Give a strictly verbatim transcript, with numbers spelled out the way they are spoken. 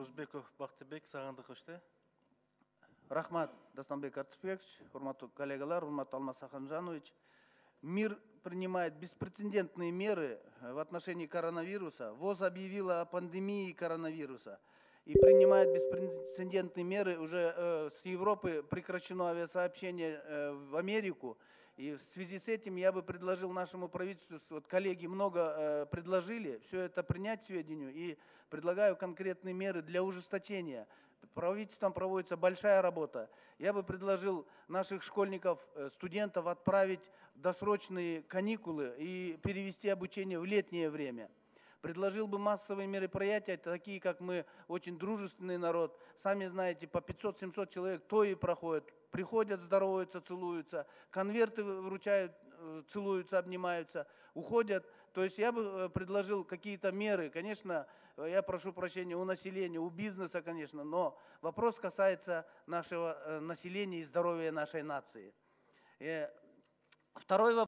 Нурузбеков Бактыбек Сагандыковичте. Рахмат, Дастанбек Артыпбекович, урматтуу коллегалар, урматтуу Алмаз Саханжанович. Мир принимает беспрецедентные меры в отношении коронавируса. ВОЗ объявила о пандемии коронавируса и принимает беспрецедентные меры. Уже э, с Европы прекращено авиасообщение э, в Америку. И в связи с этим я бы предложил нашему правительству, вот коллеги много э, предложили, все это принять к сведению и предлагаю конкретные меры для ужесточения. Правительством проводится большая работа. Я бы предложил наших школьников, студентов отправить в досрочные каникулы и перевести обучение в летнее время. Предложил бы массовые мероприятия, такие как мы, очень дружественный народ. Сами знаете, по пятьсот-семьсот человек то и проходят. Приходят, здороваются, целуются, конверты вручают, целуются, обнимаются, уходят. То есть я бы предложил какие-то меры. Конечно, я прошу прощения у населения, у бизнеса, конечно, но вопрос касается нашего населения и здоровья нашей нации. Второй вопрос.